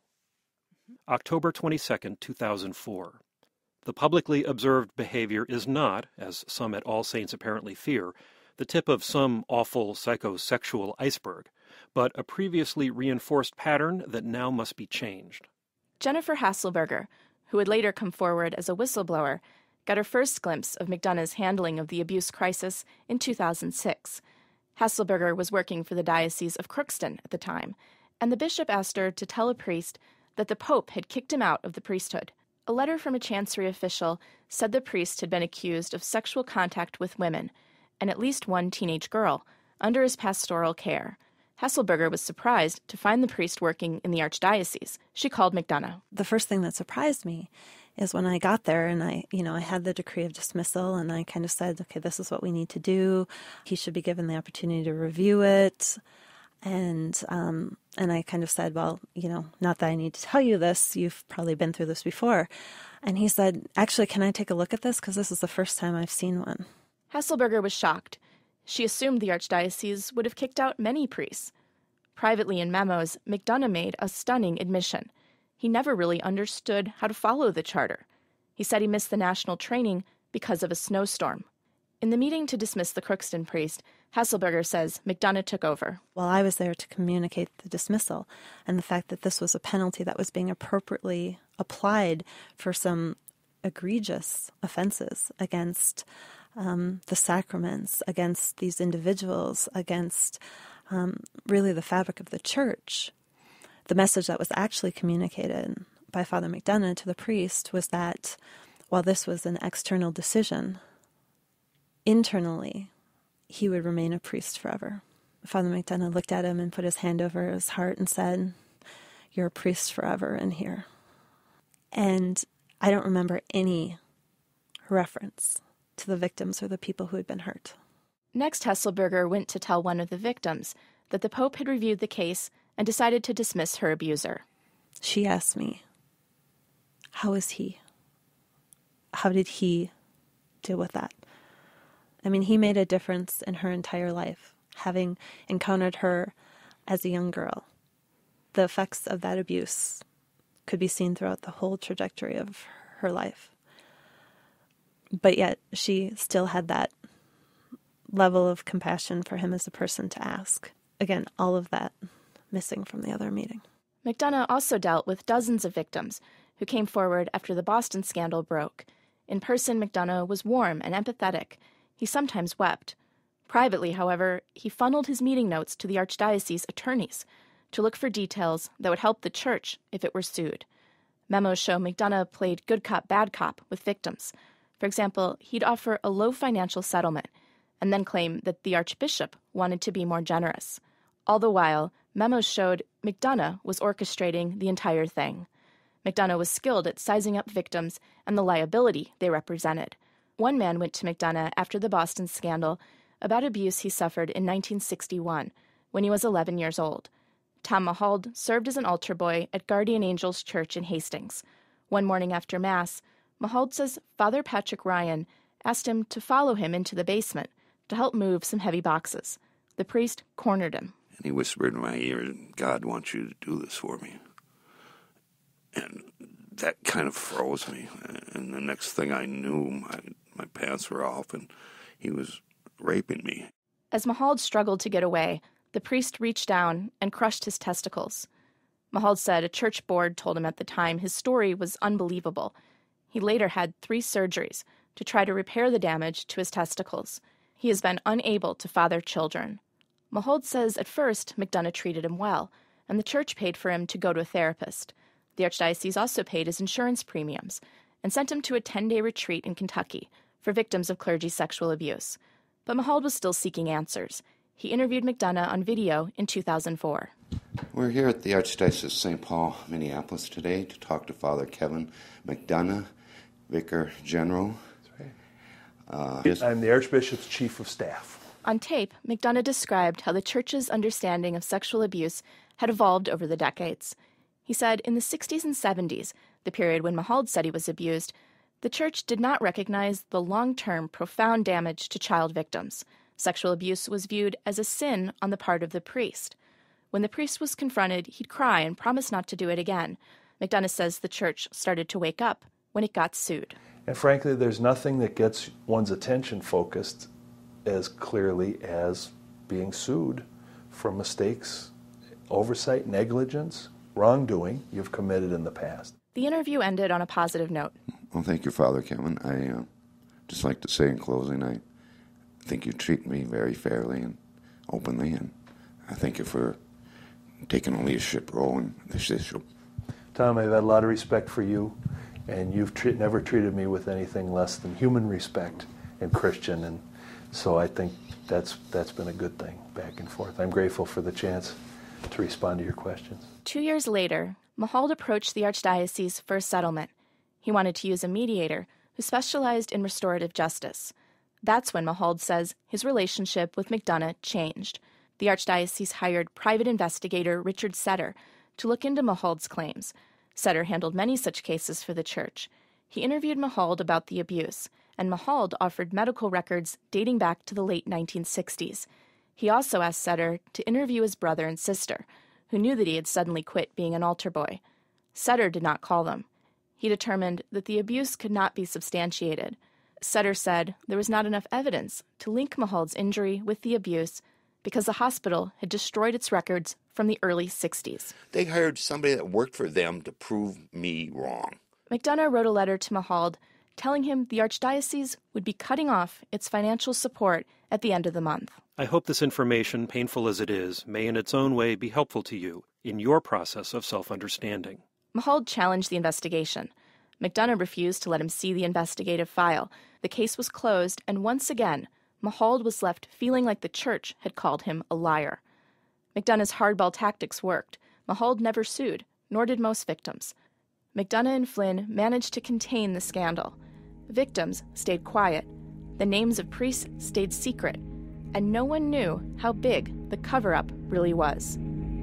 October twenty-second, two thousand four. The publicly observed behavior is not, as some at All Saints apparently fear, the tip of some awful psychosexual iceberg, but a previously reinforced pattern that now must be changed. Jennifer Hasselberger, who would later come forward as a whistleblower, got her first glimpse of McDonough's handling of the abuse crisis in two thousand six. Hasselberger was working for the Diocese of Crookston at the time, and the bishop asked her to tell a priest that the Pope had kicked him out of the priesthood. A letter from a chancery official said the priest had been accused of sexual contact with women, and at least one teenage girl, under his pastoral care. Hasselberger was surprised to find the priest working in the archdiocese. She called McDonough. The first thing that surprised me is when I got there and I, you know, I had the decree of dismissal and I kind of said, okay, this is what we need to do. He should be given the opportunity to review it. And um, and I kind of said, well, you know, not that I need to tell you this. You've probably been through this before. And he said, actually, can I take a look at this? Because this is the first time I've seen one. Hasselberger was shocked. She assumed the archdiocese would have kicked out many priests. Privately in memos, McDonough made a stunning admission. He never really understood how to follow the charter. He said he missed the national training because of a snowstorm. In the meeting to dismiss the Crookston priest, Hasselberger says McDonough took over. Well, I was there to communicate the dismissal and the fact that this was a penalty that was being appropriately applied for some egregious offenses against um, the sacraments, against these individuals, against um, really the fabric of the church. The message that was actually communicated by Father McDonough to the priest was that while this was an external decision, internally, he would remain a priest forever. Father McDonough looked at him and put his hand over his heart and said, "You're a priest forever in here." And I don't remember any reference to the victims or the people who had been hurt. Next, Hasselberger went to tell one of the victims that the Pope had reviewed the case and decided to dismiss her abuser. She asked me, how is he? How did he deal with that? I mean, he made a difference in her entire life, having encountered her as a young girl. The effects of that abuse could be seen throughout the whole trajectory of her life. But yet, she still had that level of compassion for him as a person to ask. Again, all of that missing from the other meeting. McDonough also dealt with dozens of victims who came forward after the Boston scandal broke. In person, McDonough was warm and empathetic. He sometimes wept. Privately, however, he funneled his meeting notes to the archdiocese attorneys to look for details that would help the church if it were sued. Memos show McDonough played good cop, bad cop with victims. For example, he'd offer a low financial settlement and then claim that the archbishop wanted to be more generous. All the while, memos showed McDonough was orchestrating the entire thing. McDonough was skilled at sizing up victims and the liability they represented. One man went to McDonough after the Boston scandal about abuse he suffered in nineteen sixty-one, when he was eleven years old. Tom Mahald served as an altar boy at Guardian Angels Church in Hastings. One morning after Mass, Mahald says Father Patrick Ryan asked him to follow him into the basement to help move some heavy boxes. The priest cornered him. And he whispered in my ear, "God wants you to do this for me." And that kind of froze me. And the next thing I knew, my, my pants were off and he was raping me. As Mahald struggled to get away, the priest reached down and crushed his testicles. Mahald said a church board told him at the time his story was unbelievable. He later had three surgeries to try to repair the damage to his testicles. He has been unable to father children. Mahald says at first McDonough treated him well, and the church paid for him to go to a therapist. The archdiocese also paid his insurance premiums and sent him to a ten-day retreat in Kentucky for victims of clergy sexual abuse. But Mahald was still seeking answers. He interviewed McDonough on video in two thousand four. We're here at the Archdiocese of Saint Paul, Minneapolis today to talk to Father Kevin McDonough, Vicar General. That's right. Uh, I'm the Archbishop's Chief of Staff. On tape, McDonough described how the church's understanding of sexual abuse had evolved over the decades. He said in the sixties and seventies, the period when Mahald said he was abused, the church did not recognize the long-term, profound damage to child victims. Sexual abuse was viewed as a sin on the part of the priest. When the priest was confronted, he'd cry and promise not to do it again. McDonough says the church started to wake up when it got sued. And frankly, there's nothing that gets one's attention focused as clearly as being sued for mistakes, oversight, negligence, wrongdoing you've committed in the past. The interview ended on a positive note. Well, thank you, Father Kevin. I uh, just like to say in closing, I think you treat me very fairly and openly, and I thank you for taking a leadership role in this issue. Tom, I've had a lot of respect for you, and you've tre- never treated me with anything less than human respect and Christian, and so I think that's that's been a good thing, back and forth. I'm grateful for the chance to respond to your questions. Two years later, Mahald approached the archdiocese for a settlement. He wanted to use a mediator who specialized in restorative justice. That's when Mahald says his relationship with McDonough changed. The archdiocese hired private investigator Richard Setter to look into Mahald's claims. Setter handled many such cases for the church. He interviewed Mahald about the abuse, and Mahald offered medical records dating back to the late nineteen sixties. He also asked Setter to interview his brother and sister, who knew that he had suddenly quit being an altar boy. Setter did not call them. He determined that the abuse could not be substantiated. Setter said there was not enough evidence to link Mahald's injury with the abuse because the hospital had destroyed its records from the early sixties. They hired somebody that worked for them to prove me wrong. McDonough wrote a letter to Mahald telling him the archdiocese would be cutting off its financial support at the end of the month. I hope this information, painful as it is, may in its own way be helpful to you in your process of self-understanding. Mahald challenged the investigation. McDonough refused to let him see the investigative file. The case was closed, and once again, Mahald was left feeling like the church had called him a liar. McDonough's hardball tactics worked. Mahald never sued, nor did most victims. McDonough and Flynn managed to contain the scandal. Victims stayed quiet. The names of priests stayed secret, and no one knew how big the cover-up really was.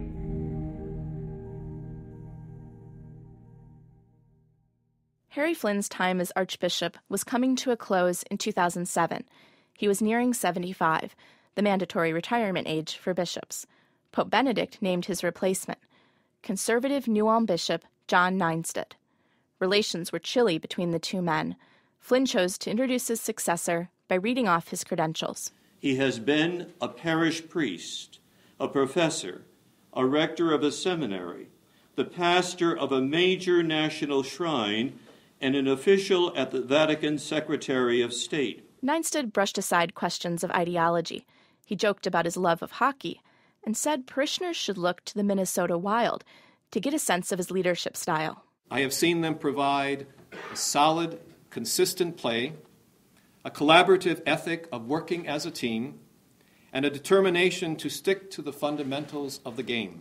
Harry Flynn's time as archbishop was coming to a close in two thousand seven. He was nearing seventy-five, the mandatory retirement age for bishops. Pope Benedict named his replacement, conservative New Ulm Bishop John Nienstedt. Relations were chilly between the two men. Flynn chose to introduce his successor by reading off his credentials. He has been a parish priest, a professor, a rector of a seminary, the pastor of a major national shrine, and an official at the Vatican Secretary of State. Nienstedt brushed aside questions of ideology. He joked about his love of hockey and said parishioners should look to the Minnesota Wild to get a sense of his leadership style. I have seen them provide a solid, consistent play, a collaborative ethic of working as a team, and a determination to stick to the fundamentals of the game.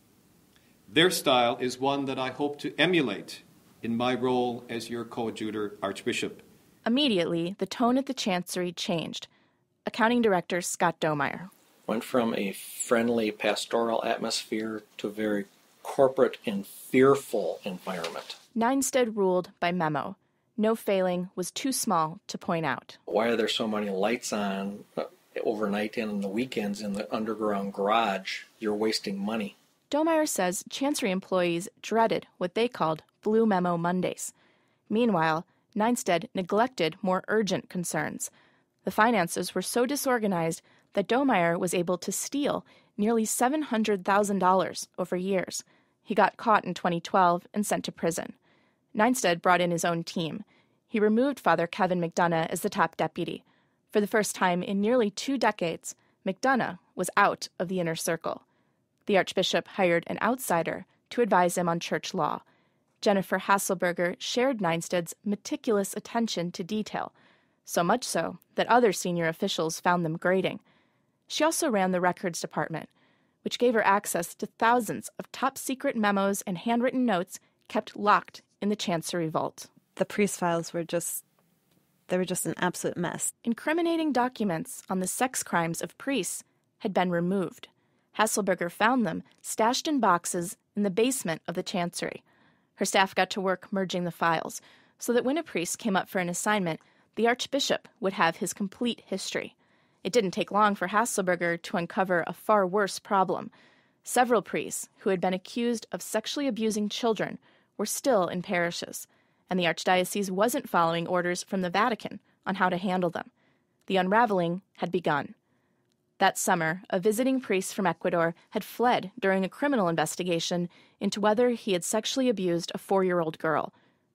Their style is one that I hope to emulate in my role as your coadjutor archbishop. Immediately, the tone at the chancery changed. Accounting Director Scott Domeyer. Went from a friendly pastoral atmosphere to a very corporate and fearful environment. Nienstedt ruled by memo. No failing was too small to point out. Why are there so many lights on overnight and on the weekends in the underground garage? You're wasting money. Domeyer says Chancery employees dreaded what they called Blue Memo Mondays. Meanwhile, Nienstedt neglected more urgent concerns. The finances were so disorganized that Domeyer was able to steal nearly seven hundred thousand dollars over years. He got caught in twenty twelve and sent to prison. Nienstedt brought in his own team. He removed Father Kevin McDonough as the top deputy. For the first time in nearly two decades, McDonough was out of the inner circle. The archbishop hired an outsider to advise him on church law. Jennifer Hasselberger shared Nienstedt's meticulous attention to detail, so much so that other senior officials found them grating. She also ran the records department, which gave her access to thousands of top-secret memos and handwritten notes kept locked in the Chancery vault. The priest files were just, they were just an absolute mess. Incriminating documents on the sex crimes of priests had been removed. Hasselberger found them stashed in boxes in the basement of the Chancery. Her staff got to work merging the files, so that when a priest came up for an assignment, the archbishop would have his complete history. It didn't take long for Hasselberger to uncover a far worse problem. Several priests who had been accused of sexually abusing children were still in parishes, and the archdiocese wasn't following orders from the Vatican on how to handle them. The unraveling had begun. That summer, a visiting priest from Ecuador had fled during a criminal investigation into whether he had sexually abused a four-year-old girl.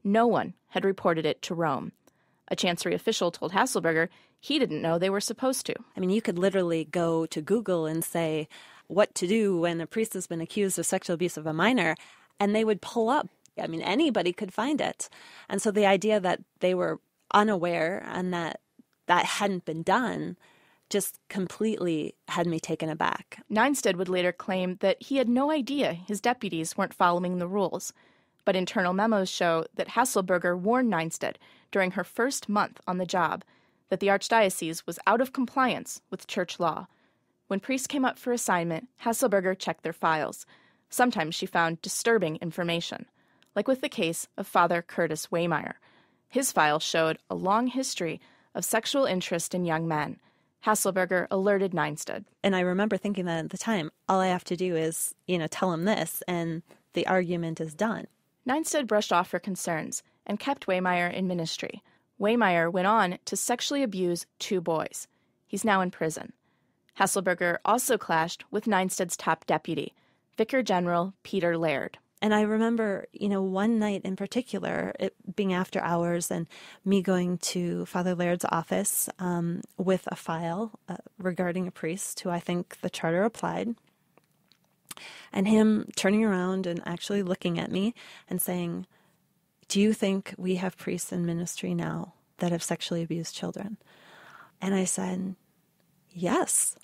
No one had reported it to Rome. A chancery official told Hasselberger he didn't know they were supposed to. I mean, you could literally go to Google and say what to do when a priest has been accused of sexual abuse of a minor, and they would pull up. I mean, anybody could find it. And so the idea that they were unaware and that that hadn't been done just completely had me taken aback. Nienstedt would later claim that he had no idea his deputies weren't following the rules. But internal memos show that Hasselberger warned Nienstedt during her first month on the job that the archdiocese was out of compliance with church law. When priests came up for assignment, Hasselberger checked their files. Sometimes she found disturbing information, like with the case of Father Curtis Wehmeyer. His file showed a long history of sexual interest in young men. Hasselberger alerted Nienstedt. And I remember thinking that at the time, all I have to do is, you know, tell him this, and the argument is done. Nienstedt brushed off her concerns and kept Wehmeyer in ministry. Wehmeyer went on to sexually abuse two boys. He's now in prison. Hasselberger also clashed with Nienstedt's top deputy, Vicar General Peter Laird. And I remember, you know, one night in particular, it being after hours and me going to Father Laird's office um, with a file uh, regarding a priest who I think the charter applied, and him turning around and actually looking at me and saying, "Do you think we have priests in ministry now that have sexually abused children?" And I said, "Yes."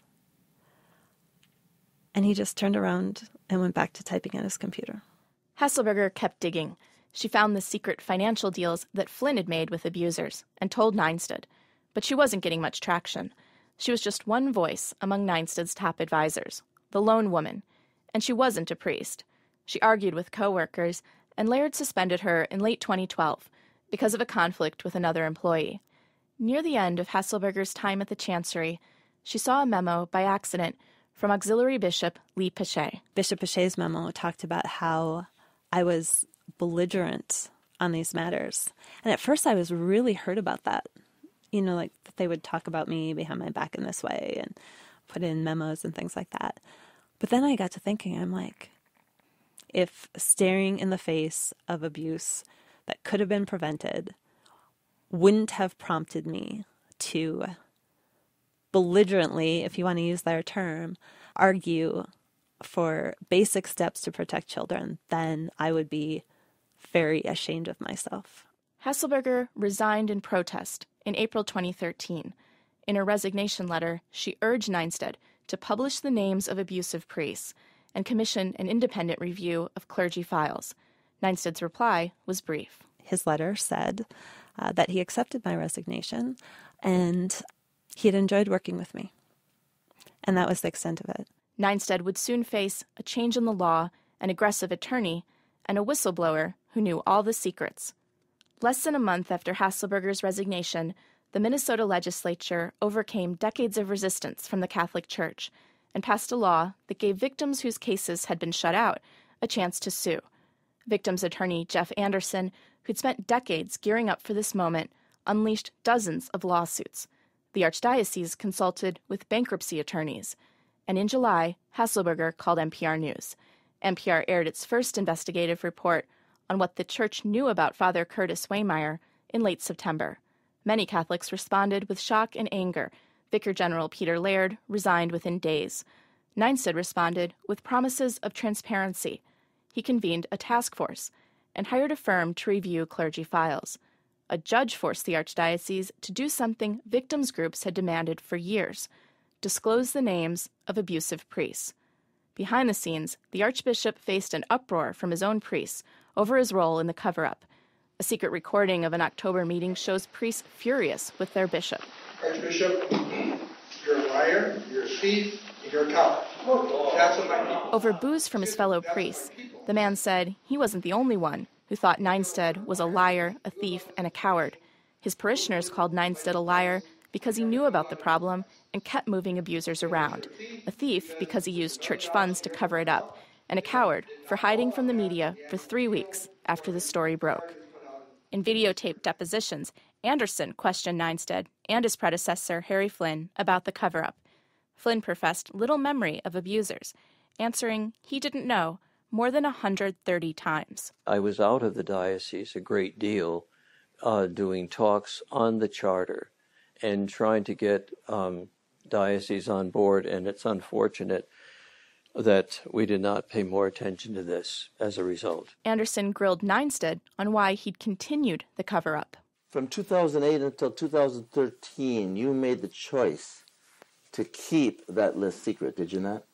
And he just turned around and went back to typing at his computer. Hasselberger kept digging. She found the secret financial deals that Flynn had made with abusers and told Nienstedt. But she wasn't getting much traction. She was just one voice among Nienstedt's top advisors, the lone woman, and she wasn't a priest. She argued with co-workers, and Laird suspended her in late twenty twelve because of a conflict with another employee. Near the end of Hasselberger's time at the Chancery, she saw a memo by accident from Auxiliary Bishop Lee Pichet. Bishop Pichet's memo talked about how I was belligerent on these matters. And at first I was really hurt about that. You know, like that they would talk about me behind my back in this way and put in memos and things like that. But then I got to thinking, I'm like, if staring in the face of abuse that could have been prevented wouldn't have prompted me to belligerently, if you want to use their term, argue for basic steps to protect children, then I would be very ashamed of myself. Hasselberger resigned in protest in April twenty thirteen. In her resignation letter, she urged Nienstedt to publish the names of abusive priests and commission an independent review of clergy files. Nienstedt's reply was brief. His letter said uh, that he accepted my resignation and he had enjoyed working with me. And that was the extent of it. Nienstedt would soon face a change in the law, an aggressive attorney, and a whistleblower who knew all the secrets. Less than a month after Hasselberger's resignation, the Minnesota legislature overcame decades of resistance from the Catholic Church and passed a law that gave victims whose cases had been shut out a chance to sue. Victims' attorney Jeff Anderson, who'd spent decades gearing up for this moment, unleashed dozens of lawsuits. The archdiocese consulted with bankruptcy attorneys. And in July, Hasselberger called N P R News. N P R aired its first investigative report on what the church knew about Father Curtis Wehmeyer in late September. Many Catholics responded with shock and anger. Vicar General Peter Laird resigned within days. Nienstedt responded with promises of transparency. He convened a task force and hired a firm to review clergy files. A judge forced the archdiocese to do something victims' groups had demanded for years: disclose the names of abusive priests. Behind the scenes, the archbishop faced an uproar from his own priests over his role in the cover-up. A secret recording of an October meeting shows priests furious with their bishop. Archbishop, you're a liar, you're a thief, and you're a coward. That's what my people. Over boos from his fellow priests, the man said he wasn't the only one who thought Nienstedt was a liar, a thief, and a coward. His parishioners called Nienstedt a liar because he knew about the problem and kept moving abusers around, a thief because he used church funds to cover it up, and a coward for hiding from the media for three weeks after the story broke. In videotaped depositions, Anderson questioned Nienstedt and his predecessor, Harry Flynn, about the cover-up. Flynn professed little memory of abusers, answering he didn't know, more than one hundred thirty times. I was out of the diocese a great deal, uh, doing talks on the charter and trying to get um, diocese on board, and it's unfortunate that we did not pay more attention to this as a result. Anderson grilled Nienstedt on why he'd continued the cover-up. From two thousand eight until two thousand thirteen, you made the choice to keep that list secret, did you not?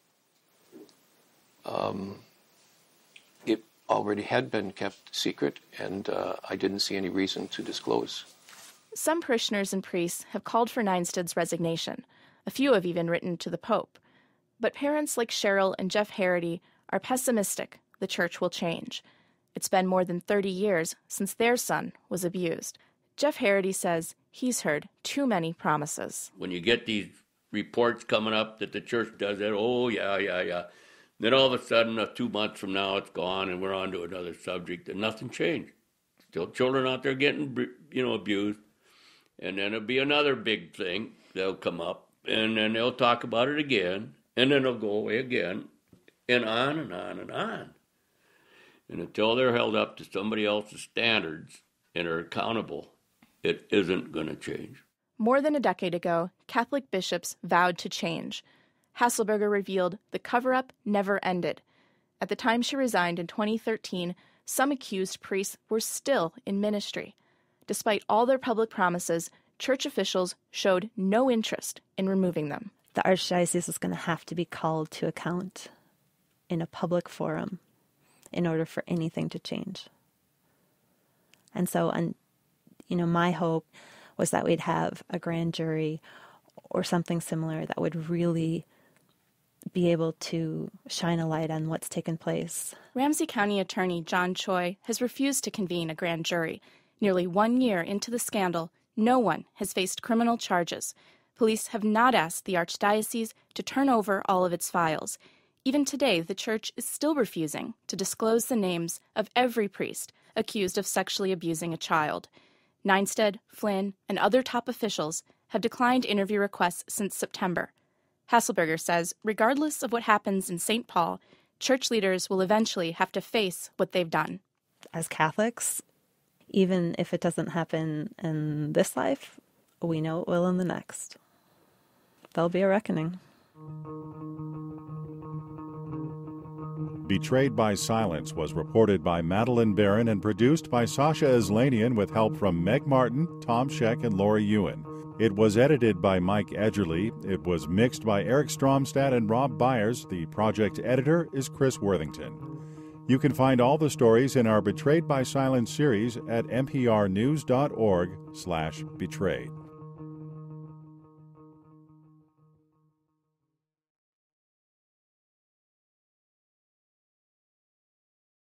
Um, it already had been kept secret, and uh, I didn't see any reason to disclose. Some parishioners and priests have called for Nienstedt's resignation. A few have even written to the Pope. But parents like Cheryl and Jeff Harity are pessimistic the church will change. It's been more than thirty years since their son was abused. Jeff Harity says he's heard too many promises. When you get these reports coming up that the church does that, oh, yeah, yeah, yeah. Then all of a sudden, uh, two months from now, it's gone, and we're on to another subject, and nothing changed. Still children out there getting, you know, abused. And then it'll be another big thing that'll come up, and then they'll talk about it again, and then it'll go away again, and on and on and on. And until they're held up to somebody else's standards and are accountable, it isn't going to change. More than a decade ago, Catholic bishops vowed to change. Hasselberger revealed the cover-up never ended. At the time she resigned in twenty thirteen, some accused priests were still in ministry. Despite all their public promises, church officials showed no interest in removing them. The archdiocese is going to have to be called to account in a public forum in order for anything to change. And so, and, you know, my hope was that we'd have a grand jury or something similar that would really be able to shine a light on what's taken place. Ramsey County Attorney John Choi has refused to convene a grand jury. Nearly one year into the scandal, no one has faced criminal charges. Police have not asked the archdiocese to turn over all of its files. Even today, the church is still refusing to disclose the names of every priest accused of sexually abusing a child. Nienstedt, Flynn, and other top officials have declined interview requests since September. Hasselberger says, regardless of what happens in Saint Paul, church leaders will eventually have to face what they've done. As Catholics, even if it doesn't happen in this life, we know it will in the next. There'll be a reckoning. Betrayed by Silence was reported by Madeleine Baran and produced by Sasha Aslanian with help from Meg Martin, Tom Scheck, and Laura Yuen. It was edited by Mike Edgerly. It was mixed by Erik Stromstad and Rob Byers. The project editor is Chris Worthington. You can find all the stories in our Betrayed by Silence series at nprnews.org slash betrayed.